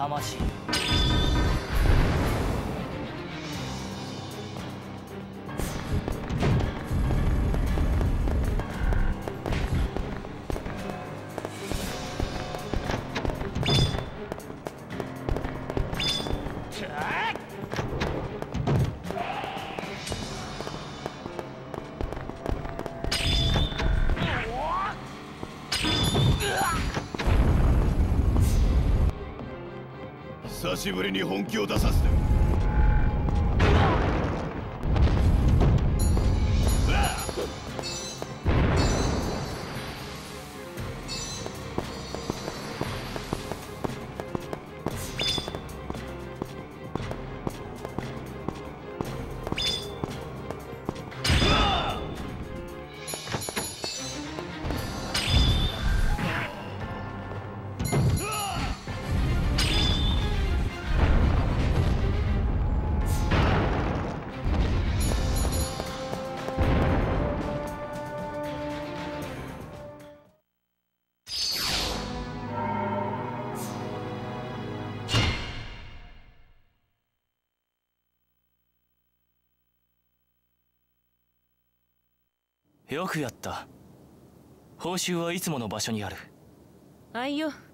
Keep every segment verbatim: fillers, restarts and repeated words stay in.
凄まじい。 久しぶりに本気を出させて。 よくやった。報酬はいつもの場所にある。 あいよ。フ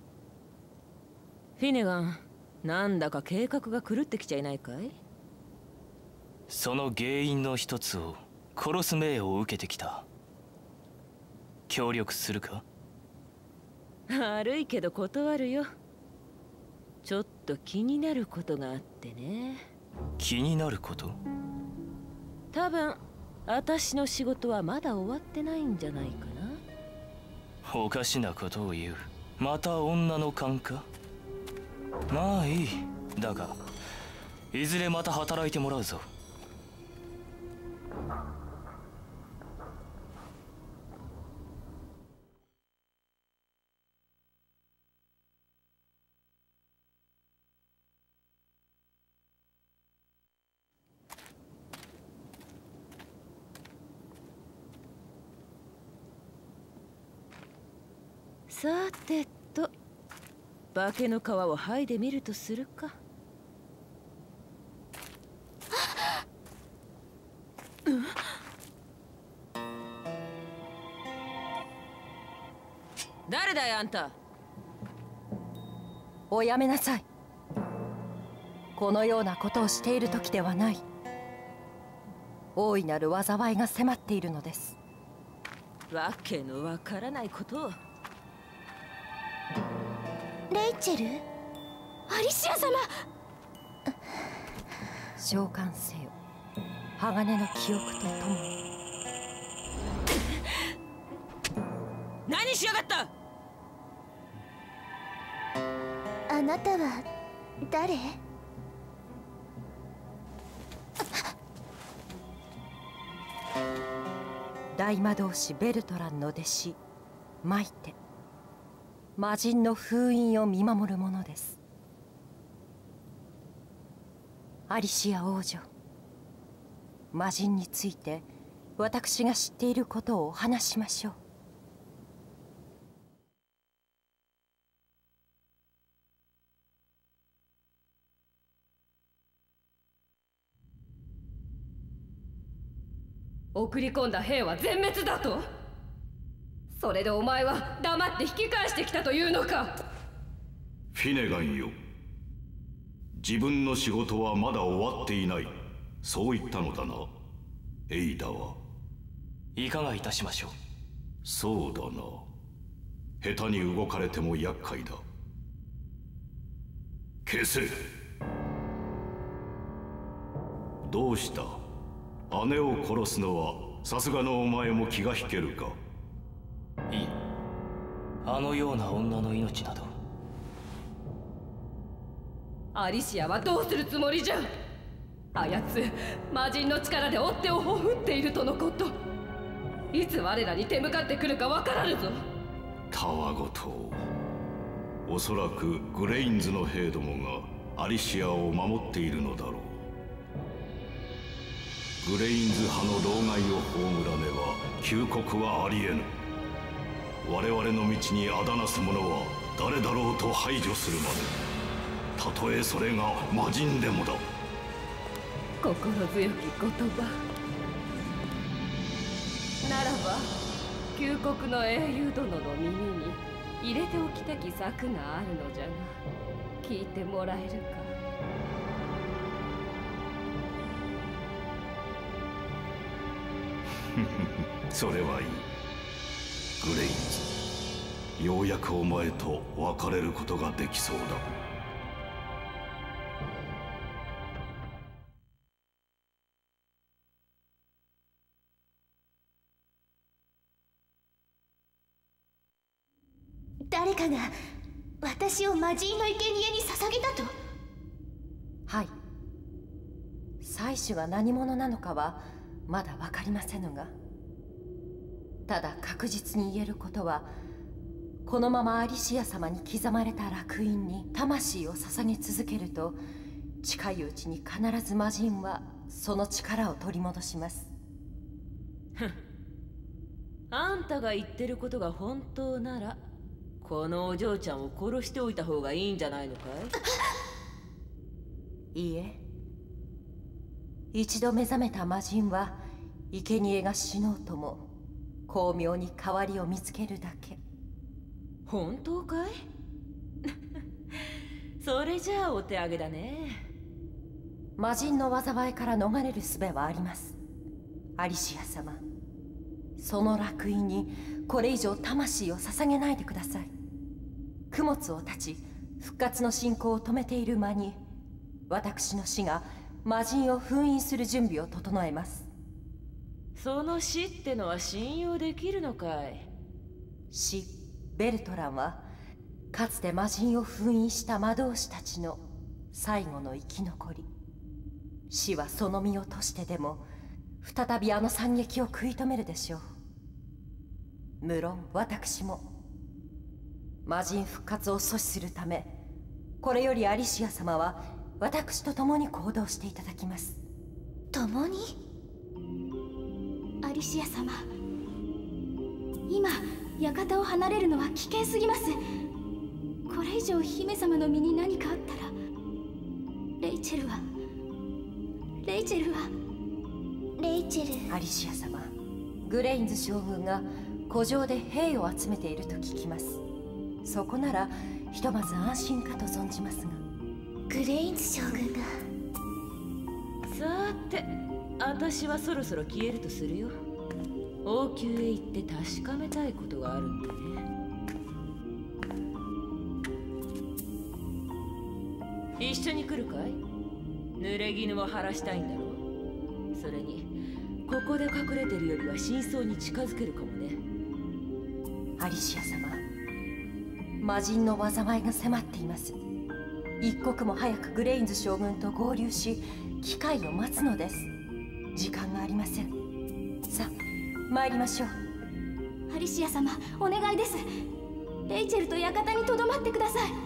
ィネガン、なんだか計画が狂ってきちゃいないかい？ その原因の一つを殺す命を受けてきた。協力するか？ 悪いけど断るよ。ちょっと気になることがあってね。 気になること？ 多分私の仕事はまだ終わってないんじゃないかな。 おかしなことを言う。また女の勘か？まあいい。だがいずれまた働いてもらうぞ。 さてと、化けの皮を剥いでみるとするか。誰だよあんた。 おやめなさい。このようなことをしている時ではない。大いなる災いが迫っているのです。 わけのわからないことを。 レイチェル、アリシア様。 召喚せよ、鋼の記憶とともに。 何しやがった。 あなたは誰？ 大魔導士ベルトランの弟子マイテ。魔人の封印を見守るものです。アリシア王女、魔人について私が知っていることをお話しましょう。 送り込んだ兵は全滅だと？それでお前は黙って引き返してきたというのか？ フィネガンよ、自分の仕事はまだ終わっていない、そう言ったのだな、エイダは。 いかがいたしましょう。 そうだな、下手に動かれても厄介だ。消せ。どうした？姉を殺すのはさすがのお前も気が引けるか？ いい。あのような女の命など。 アリシアはどうするつもりじゃ？あやつ魔人の力で追っ手をほふっているとのこと。いつ我らに手向かってくるかわからぬぞ。 たわごと。おそらくグレインズの兵どもがアリシアを守っているのだろう。グレインズ派の老害を葬らねば休国はありえぬ。我々の道にあだなす者は誰だろうと排除するまで。 たとえそれが魔人でもだ。 心強き言葉ならば、旧国の英雄殿の耳に入れておきたき策があるのじゃが、聞いてもらえるか。 それはいい。グレインズ、ようやくお前と別れることができそうだ。 誰かが私を魔人の生贄に捧げたと。 はい。妻子が何者なのかはまだ分かりませぬが、ただ確実に言えることは、このままアリシア様に刻まれた烙印に魂を捧げ続けると、近いうちに必ず魔人はその力を取り戻します。 ふん。あんたが言ってることが本当なら、このお嬢ちゃんを殺しておいた方がいいんじゃないのかい？ いいえ。一度目覚めた魔人は、生贄が死のうとも巧妙に代わりを見つけるだけ。 本当かい？それじゃあお手上げだね。 魔人の災いから逃れる術はあります。アリシア様、その烙印にこれ以上魂を捧げないでください。供物を断ち復活の進行を止めている間に、私の死が魔人を封印する準備を整えます。 その死ってのは信用できるのかい？ 死、ベルトランはかつて魔人を封印した魔導士たちの最後の生き残り。死はその身を賭してでも再びあの惨劇を食い止めるでしょう。無論私も魔人復活を阻止するため、これよりアリシア様は私と共に行動していただきます。 共に？アリシア様、今館を離れるのは危険すぎます。これ以上姫様の身に何かあったら、レイチェルはレイチェルはレイチェル。 アリシア様、グレインズ将軍が古城で兵を集めていると聞きます。そこならひとまず安心かと存じますが。 グレインズ将軍が。 さて、私はそろそろ消えるとするよ。王宮へ行って確かめたいことがあるんだね。一緒に来るかい？濡れ衣を晴らしたいんだろう。それにここで隠れてるよりは真相に近づけるかもね。 アリシア様、魔人の災いが迫っています。一刻も早くグレインズ将軍と合流し、機会を待つのです。時間がありません。さあ参りましょう。 アリシア様、お願いです。レイチェルと館にとどまってください。